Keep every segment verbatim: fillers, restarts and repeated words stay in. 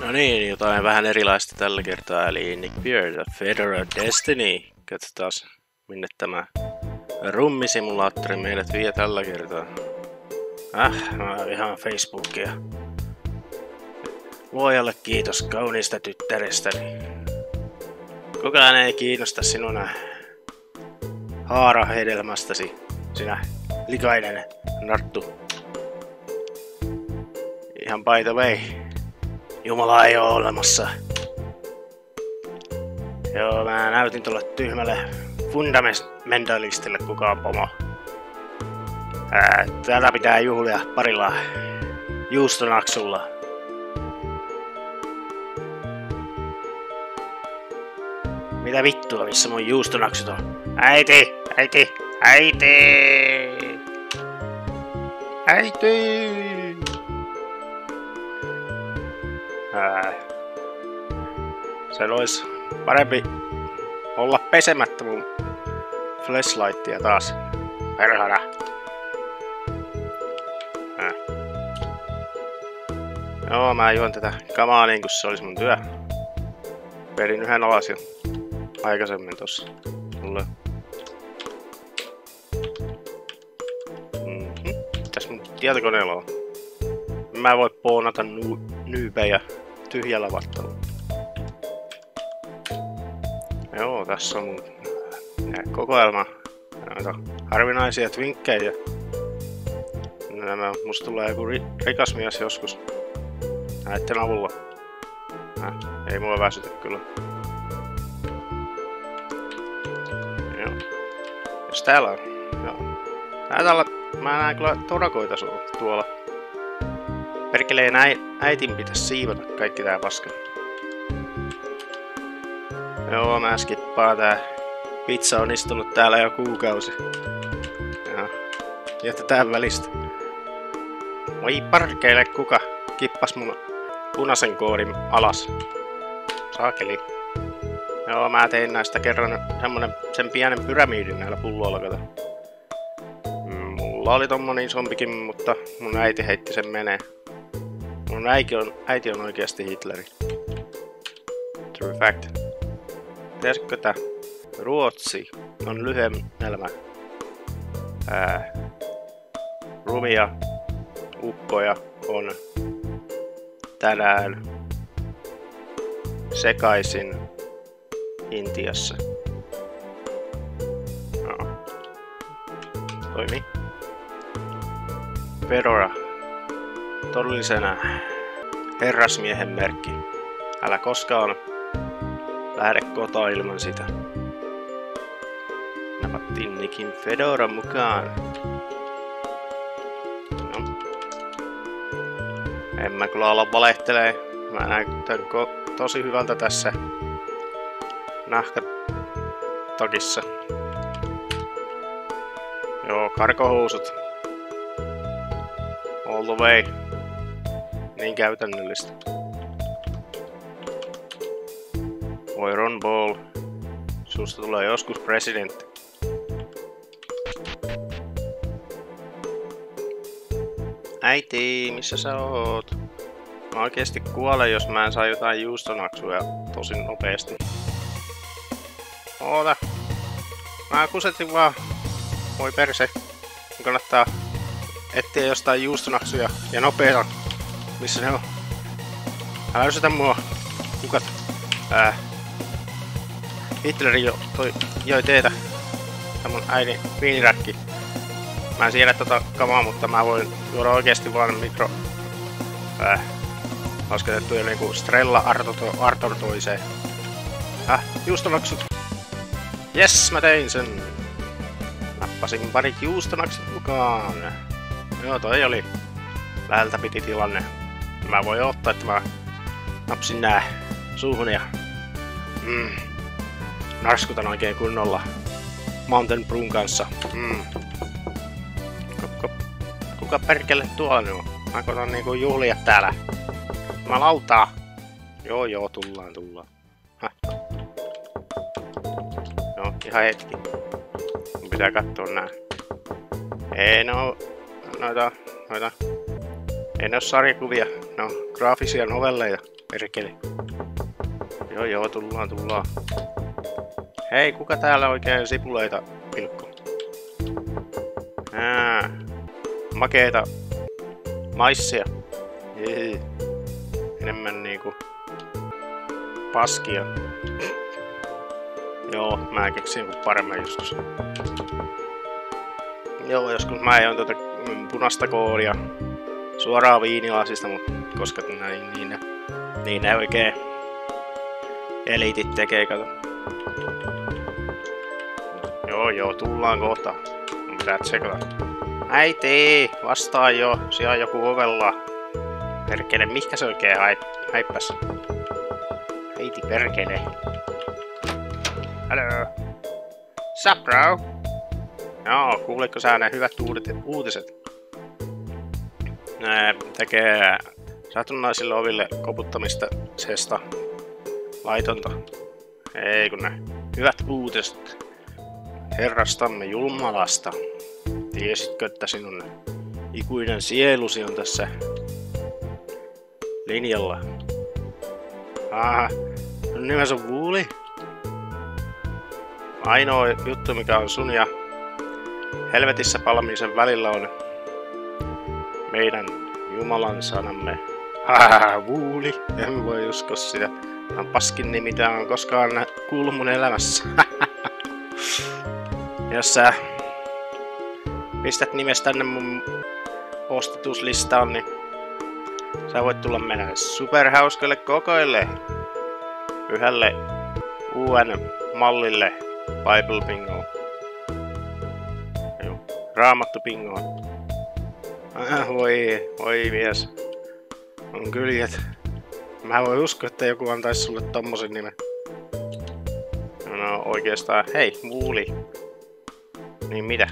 No niin, jotain vähän erilaista tällä kertaa, eli Nick Beard, Fedora Destiny. Katsotaan, minne tämä rummisimulaattori meidät vie tällä kertaa. Äh, mä ihan Facebookia. Luojalle kiitos kauniista tyttärestäni. Kukaan ei kiinnosta sinun haarahedelmästäsi, sinä likainen narttu. Ihan by the way. Jumala ei oo olemassa. Joo, mä näytin tuolle tyhmälle fundamentalistille kuka on pomo. Ää, tätä pitää juhlia parilla juustonaksulla. Mitä vittua, missä mun juustonaksut on? Äiti! Äiti! Äiti! Äiti! Ää, sen olisi parempi olla pesemättä mun flashlightia taas. Perhana. Ää. Joo, mä juon tätä kamaa niin kuin se olisi mun työ. Perin yhden alas jo aikaisemmin tossa. Mulle. Mm-hmm. Mitäs mun tietokoneella on? Mä voin poonata nu nyybejä tyhjällä vattalla. Joo, tässä on mun kokoelma näitä harvinaisia twinkkejä. Nämä musta tulee joku ri rikas mies joskus näitten avulla. Äh, ei mua väsytä kyllä. Joo. Jos täällä on. Joo. Täällä olla, mä näen kyllä torakoita tuolla. Perkeleen äitin pitäis siivota kaikki tää paska. Joo, mä skippaan tää. Pizza on istunut täällä jo kuukausi. Joo. Jätetään välistä. Voi parkeille, kuka kippas mun punaisen koodin alas. Saakeli. Joo, mä tein näistä kerran semmonen sen pienen pyramidin näillä pulloilla, kato. Mulla oli tommonen isompikin, mutta mun äiti heitti sen menee. Mun äiti on, äiti on oikeasti Hitleri. True fact. Tiesitkö tää? Ruotsi on lyhennelmä. Ää, rumia ukkoja on tänään sekaisin Intiassa. No. Toimii. Fedora. Todellisena herrasmiehen merkki. Älä koskaan lähde kotoa ilman sitä. Napattiin Nickin Fedora mukaan. No. En mä kyllä ala valehtelee. Mä näytän tosi hyvältä tässä nahkatakissa. Joo, karkohousut. All the way. Niin käytännöllistä. Voi Ron Ball. Susta tulee joskus presidentti. Äiti, missä sä oot? Mä oikeesti kuolen, jos mä en saa jotain juustonaksuja tosi nopeasti. Oota. Mä kusetin vaan. Voi perse. Mun kannattaa etsiä jostain juustonaksuja ja nopeeta. Missä ne on? Älä ysitä mua. Kukat. Ää. Hitleri jo toi, joi teetä. Tää mun äidin viiniräkki. Mä en siedä tota kamaa, mutta mä voin juoda oikeesti vaan mikro... Ää. Lasketettu jo niinku Strella Artor toiseen. Häh? Juustonaksut. Jes, mä tein sen. Nappasin parit juustonaksut mukaan. Joo, toi oli läheltä piti tilanne. Mä voin ottaa, että mä napsin nää suuhun ja mm, narskutan oikein kunnolla Mountain Brewn kanssa. Mm. Kuka, kuka perkele tuolla nyt on? Mä koitan niinku juhlia täällä. Mä lautaa. Joo joo, tullaan tullaan. Häh. Joo, ihan hetki. Mun pitää kattoo nää. Ei no... Noita... Noita... Ei ne oo sarjakuvia. Ne on graafisia novelleja. Perkele. Joo joo, tullaan, tullaan. Hei, kuka täällä oikein sipuleita pilkku? Ää, makeeta maissia. Jee. Enemmän niinku paskia. Joo, mä keksin paremmin joskus. Joo, joskus mä en tuota punaista koodia suoraan viinilasista, mutta koska näin niin, niin ne oikein eliitit tekee, kato. Joo joo, tullaan kohta. Mun pitää tsekata. Äiti, vastaa jo, siellä on joku ovella. Perkele, mihkä se oikein häippäs? Äiti perkele. Halo. Sup bro? Joo, kuulitko sä ne hyvät uutiset? Ne tekee satunnaisille oville koputtamista sesta laitonta. Ei kun ne hyvät uutiset herrastamme Jumalasta. Tiesitkö, että sinun ikuinen sielusi on tässä linjalla? Aha, nimesi on Wooli. Ainoa juttu mikä on sun ja helvetissä palamisen välillä on meidän Jumalan sanamme. Haha, Wooli. En voi uskoa sitä. Tämä on paskin nimi, mitä on koskaan kuullut mun elämässä. Jos sä pistät nimes tänne mun postituslistaan, niin sä voit tulla mennä superhauskalle kokoille. Yhdelle uuden mallille Bible Bingo. Joo, Raamattu Bingo. Ah, voi, voi mies. On kyljet. Mä voin uskoa, että joku antaisi sulle tommosen nimen. No oikeastaan, hei, Wooli. Niin mitä?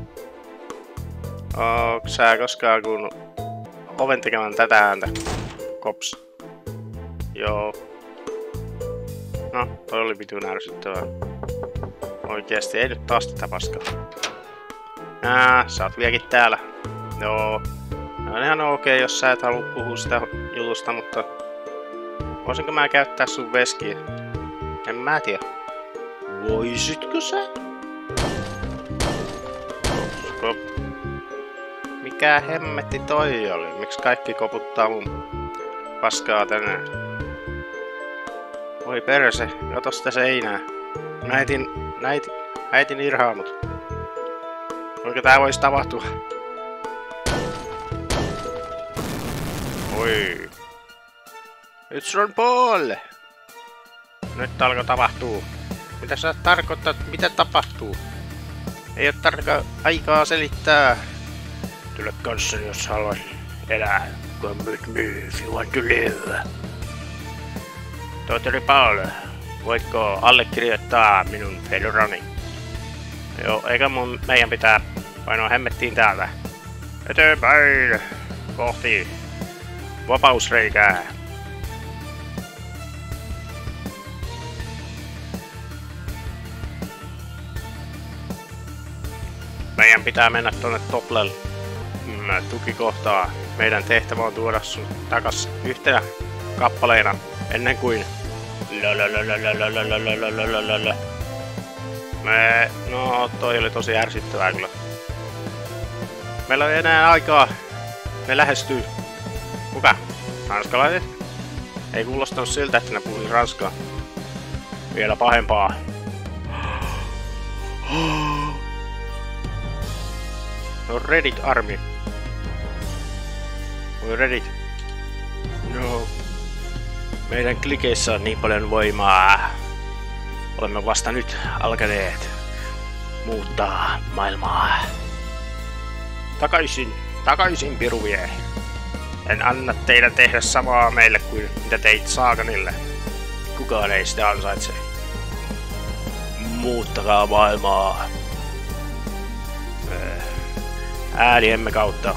Ootko sä koskaan kuullut oven tekemään tätä ääntä? Kops. Joo. No, toi oli vitun ärsyttävää. Oikeesti, ei nyt taas tätä paskaa. Ää, sä oot vieläkin täällä. Joo. On ihan okei, jos sä et halua puhua sitä jutusta, mutta voisinko mä käyttää sun veskiä? En mä tiedä. Voisitko sä? Kop. Mikä hemmetti toi oli? Miksi kaikki koputtaa mun paskaa tänään? Voi perse, kato sitä seinää. Näitin, näit, äitin irhaamut. Kuinka tää voisi tapahtua? Oi. It's Ron Paul! Nyt alkoi tapahtuu. Mitä sä tarkoittat? Mitä tapahtuu? Ei oo tarkkaa aikaa selittää. Tule kanssani, jos haluat elää. Come with me if you want to live. Tohtori Paul, voitko allekirjoittaa minun fedorani? Joo, eikä mun meidän pitää painoa hemmettiin täältä. Eteenpäin! Kohti vapausreikää. Meidän pitää mennä tonne Toplelle tukikohtaan. Meidän tehtävä on tuoda sun takas yhtenä kappaleena ennen kuin me... No, toi oli tosi ärsyttävää kyllä. Meillä ei enää aikaa. Me lähestyy. Kuka? Ranskalaiset? Ei kuulostanut siltä, että ne puhuis ranskaa. Vielä pahempaa. No Reddit Army. Oi Reddit. No. Meidän klikeissä on niin paljon voimaa. Olemme vasta nyt alkaneet muuttaa maailmaa. Takaisin, takaisin piruvie. En anna teidän tehdä samaa meille kuin mitä teit Saaganille. Kukaan ei sitä ansaitse. Muuttakaa maailmaa. Ääniemme kautta.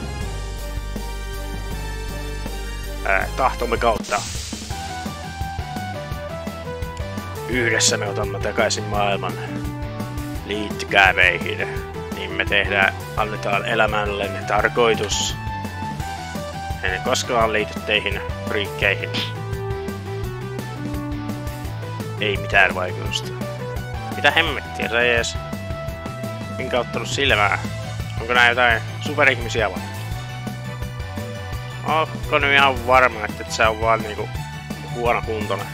Ää, tahtomme kautta. Yhdessä me otamme takaisin maailman. Liittykää meihin. Niin me tehdään, annetaan elämällenne tarkoitus. En koskaan liity teihin friikkeihin. Ei mitään vaikutusta. Mitä hemmettiä, se ei edes minkä ottanut silmää. Onko nää jotain superihmisiä vai? Onko nyt ihan varma, että se on vaan niinku huono kuntoinen?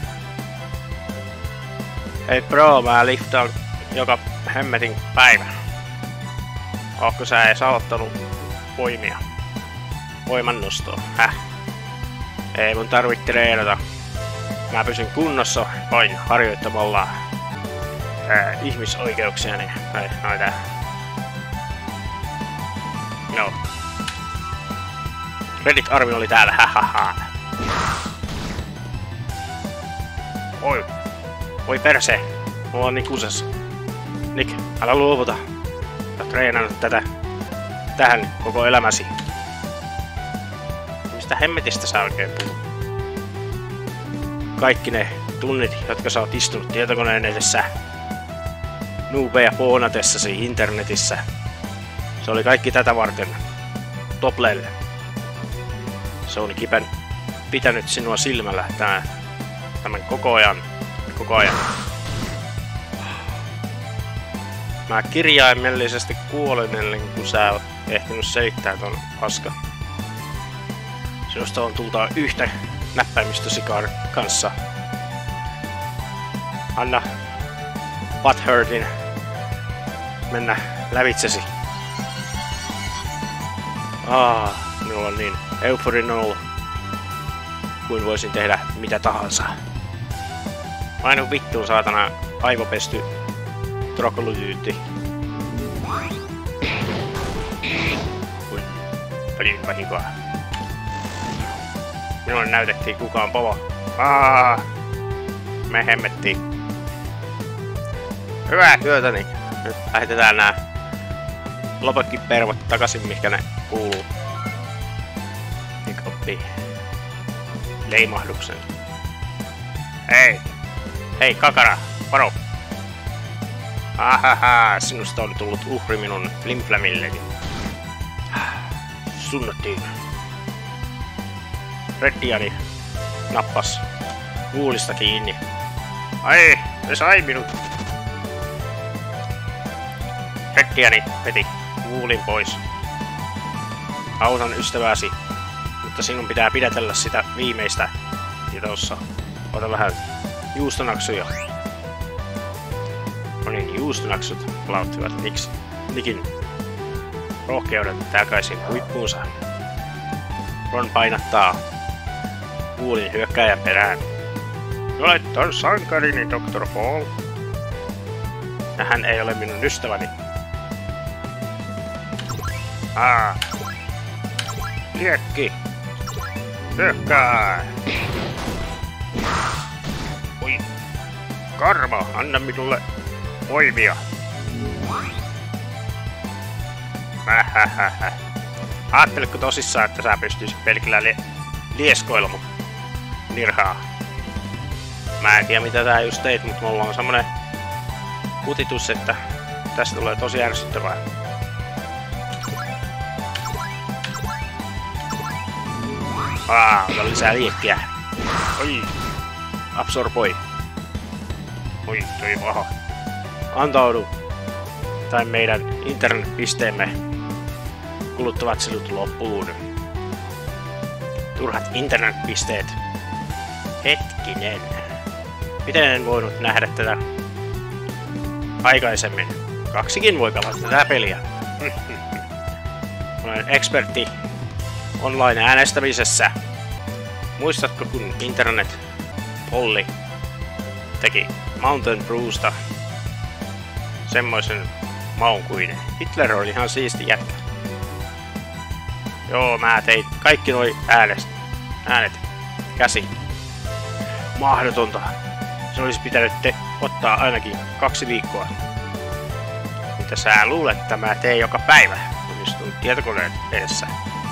Hei bro, mä liftaan joka hemmetin päivä. Ootko sä edes aloittanut voimia? Voimannostoa, häh? Ei mun tarvitse treenata. Mä pysyn kunnossa vain harjoittamalla ää, ihmisoikeuksiani. Tai noita. No. Reddit-armi oli täällä, hahaha. Oi. Oi perse. Mulla on Nikusessa. Nick, älä luovuta. Sä oot treenannut tätä. Tähän koko elämäsi. Mistä hemmetistä sä oikein puhut? Kaikki ne tunnit, jotka sä oot istunut tietokoneen edessä. Nuubeja poonatessasi internetissä. Se oli kaikki tätä varten. Toplelle. Se on kipän pitänyt sinua silmällä tämän, tämän koko ajan. Koko ajan. Mä kirjaimellisesti kuolin ennen kuin sä oot ehtinyt selittää ton paskan. Sinusta on tultaa yhtä näppäimistösi kanssa. Anna Butthurtin mennä lävitsesi. Ah, minulla on niin euforinen olo, kuin voisin tehdä mitä tahansa. Ainoa vittuun saatana aivopesty trokolutyytti. Kuin paljon vahinkoa. Minulle näytettiin kukaan pova. Aaaa! Me hemmettiin. Hyvää työtäni. Nyt lähetetään nää lopetkin pervot takaisin, mihinkä ne kuuluu. Nick oppii leimahduksen. Hei! Hei kakara! Varo! Ahaha! Sinusta on tullut uhri minun flimflamilleni. Sunnottiin. Reddiani nappas huulista kiinni. Ai! Se sai minut! Reddiani veti huulin pois. Autan ystäväsi, mutta sinun pitää pidätellä sitä viimeistä. Ja tossa. Ota vähän juustonaksuja. No niin, juustonaksut lauttivat Niks, Nikin rohkeuden takaisin huippuunsa. Ron painattaa huulin hyökkääjän perään. Olet on sankarini, doktor Fall. Ja hän ei ole minun ystäväni. Ah. Liekki. Hyökkää. Oi. Karma, anna minulle voimia. Hähähähä. Aatteletko tosissaan, että sä pystyisit pelkillä li lieskoilla nirhaa? Mä en tiedä mitä tää just teit, mutta mulla on semmonen kutitus, että tästä tulee tosi ärsyttävää. Aa, ota lisää liekkiä. Oi. Absorboi. Oi, toi paha. Antaudu. Tai meidän internetpisteemme kuluttavat sinut loppuun. Turhat internetpisteet. Hetkinen. Miten en voinut nähdä tätä aikaisemmin? Kaksikin voi pelata tätä peliä. Olen ekspertti online-äänestämisessä. Muistatko, kun internet Polli teki Mountain Brewsta semmoisen maun kuin Hitler oli ihan siisti jätkä. Joo, mä tein kaikki noi äänet, äänet käsi. Mahdotonta. Se olisi pitänyt te ottaa ainakin kaksi viikkoa. Mitä sä luulet, että mä teen joka päivä, kun istun tietokoneen edessä?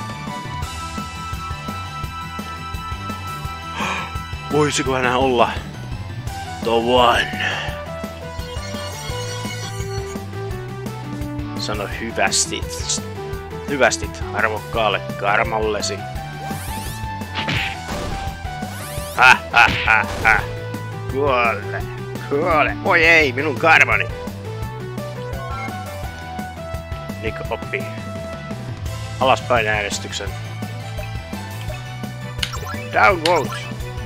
Voisiko hän olla the one? Sano hyvästit. Hyvästit arvokkaalle karmallesi. Häh, häh, häh, häh. Kuolle. Kuole! Oi ei, minun karvani! Nick oppii. Alaspäin äänestyksen. Downvote!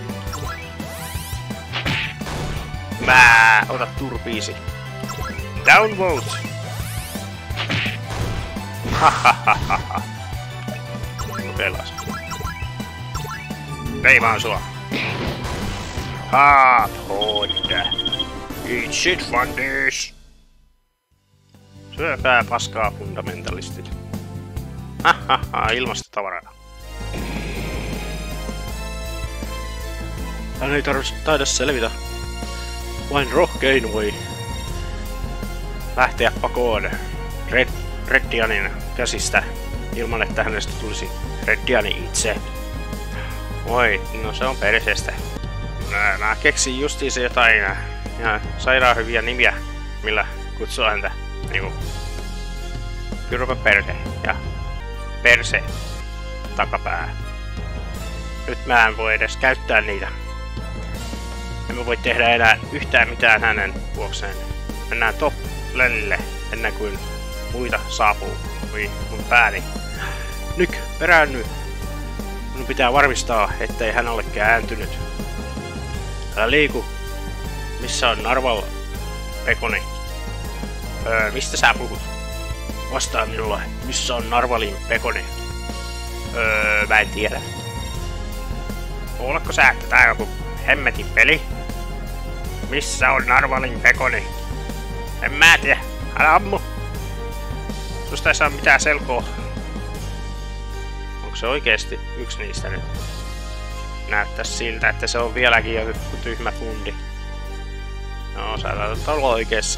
Mä ota turpiisi. Downvote! Hahahaha. Kokeillaan. Veivaan sua. Hard Honda. Eat shit fundis. Syökää paskaa fundamentalistit. Hahaha, ilmastotavaraa. Hän ei tarvitse taida selvitä. Vain rohkein voi lähteä pakoon Red, Reddianin käsistä ilman, että hänestä tulisi Reddiani itse. Voi, no se on perseestä. Mä, mä keksin justiinsa jotain ihan sairaan hyviä nimiä, millä kutsua häntä. Niinku Kyrpä perse ja perse takapää. Nyt mä en voi edes käyttää niitä. En mä voi tehdä enää yhtään mitään hänen vuokseen. Mennään top lelille ennen kuin muita saapuu. Oi, mun pääni. Nyk, peräänny. Minun pitää varmistaa, ettei hän ole kääntynyt. Älä liiku. Missä on Narval Pekoni? Öö, mistä sä puhut? Vastaa minulle, missä on Narvalin Pekoni? Öö, mä en tiedä. Kuuletko sä, että tää on joku hemmetin peli? Missä on Narvalin Pekoni? En mä tiedä. Älä ammu. Susta ei saa mitään selkoa. Onko se oikeesti yksi niistä nyt? Näyttäis siltä, että se on vieläkin joku tyhmä fundi. No, sä taidat olla oikeessa.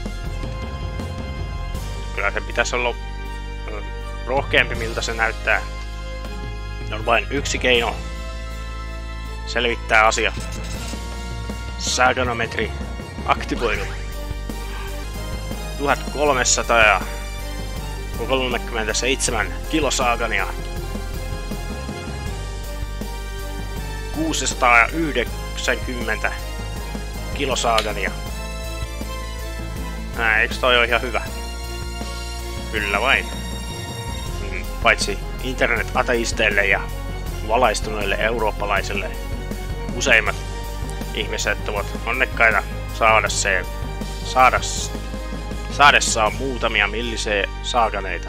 Kyllä se pitäisi olla rohkeampi, miltä se näyttää. On vain yksi keino selvittää asia. Saganometri aktivoidu. tuhatkolmesataakolmekymmentäseitsemän kilosaagania. kuusisataayhdeksänkymmentä kilosaagania. Nää, eiks toi oo ihan hyvä? Kyllä vain. Paitsi internet-ateisteille ja valaistuneille eurooppalaisille useimmat ihmiset ovat onnekkaita saada se, saada, saadessaan muutamia millisee saaganeita.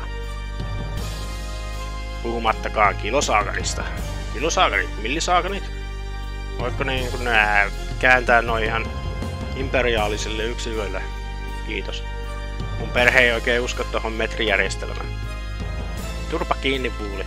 Puhumattakaan kilosaaganista. Kilosaaganit? Millisaaganit? Voitko niin kun nää kääntää noin ihan imperiaalisille yksilöille? Kiitos. Mun perhe ei oikein usko tohon metrijärjestelmään. Turpa kiinni, Buuli.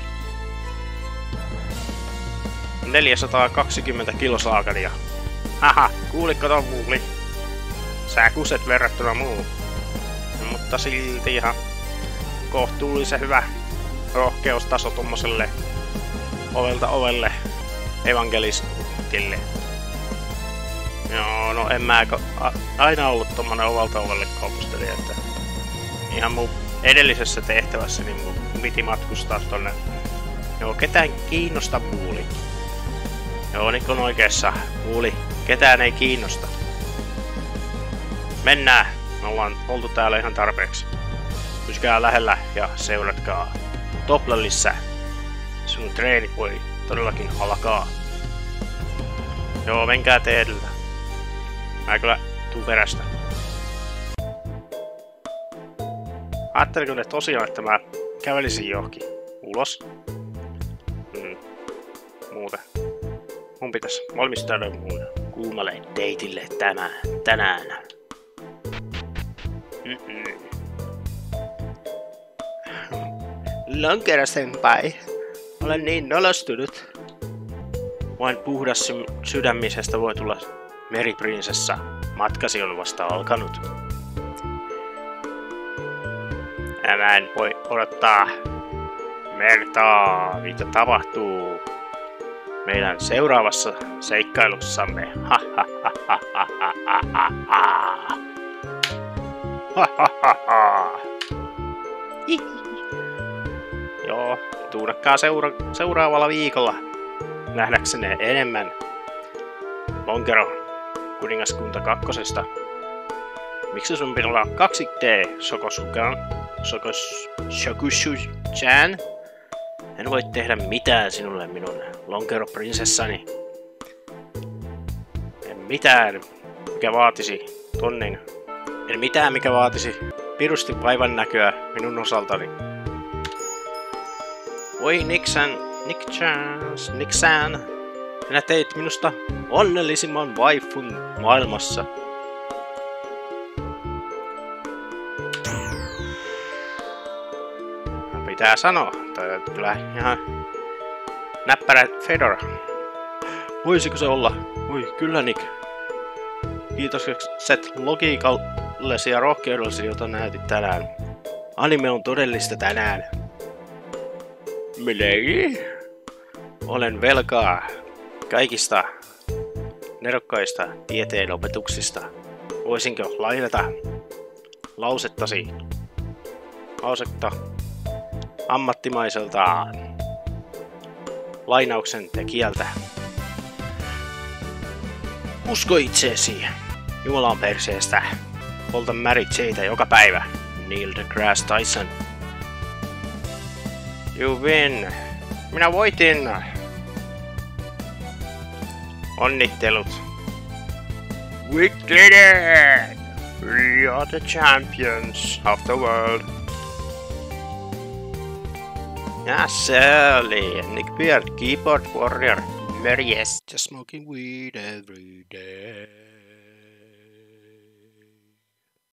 neljäsataakaksikymmentä kilosaagania. Haha, kuulikko ton, Buuli? Sä kuset verrattuna muuhun. Mutta silti ihan kohtuullisen hyvä rohkeustaso tommoselle ovelta ovelle evankelistille. Joo, no en mä aina ollut tommonen ovelta ovelle kaupustelija, että ihan mun edellisessä tehtävässä niin mun piti matkustaa tonne. Joo, ketään kiinnosta, Buuli. Joo, Nick on oikeassa. Buuli, ketään ei kiinnosta. Mennään. Me ollaan oltu täällä ihan tarpeeksi. Pysykää lähellä ja seuratkaa. Toplelissa. Sinun treenit voi todellakin alkaa. Joo, menkää te edellä. Mä kyllä tuu perästä. Ajatteliko ne tosiaan, että mä kävelisin johonkin ulos? Hmm. Muuten. Mun pitäis valmistautua mun kuumalle deitille tämän, tänään. Mm-mm. Lonkero senpai. Olen niin nolostunut. Vain puhdas sy sydämisestä voi tulla meriprinsessa. Matkasi on vasta alkanut. Ja mä en voi odottaa. Mertaa, mitä tapahtuu meidän seuraavassa seikkailussamme. Ha ha ha ha ha ha ha ha. Ha ha ha ha. Joo, tuunakkaa seura seuraavalla viikolla nähdäksenne enemmän Lonkero kuningaskunta kakkosesta. Miksi sun pitää olla kaksi D, Shokosukan? Shokos... Shokushu-chan? En voi tehdä mitään sinulle, minun lonkeroprinsessani. En mitään, mikä vaatisi tonnin. En mitään, mikä vaatisi pirusti vaivan näköä minun osaltani. Oi Nick-san, Nick-chans, Nick-san. Sinä teit minusta onnellisimman waifun maailmassa. Pitää sanoa, tai kyllä ihan näppärä Fedora. Voisiko se olla? Voi kyllä Nick. Kiitokset logiikallesi ja rohkeudellesi, jota näytit tänään. Anime on todellista tänään. Minei? Olen velkaa kaikista nerokkaista tieteen opetuksista. Voisinko lainata lausettasi? Lausetta ammattimaiselta lainauksen tekijältä. Usko itseesi. Jumala on perseestä. Polta Mary J:tä joka päivä. Neil deGrasse Tyson. You win. Minä voitin. Onnittelut. We did it! We are the champions of the world. Yeah, Sally, Nick Beard, keyboard warrior. Mary, yes, just smoking weed every day.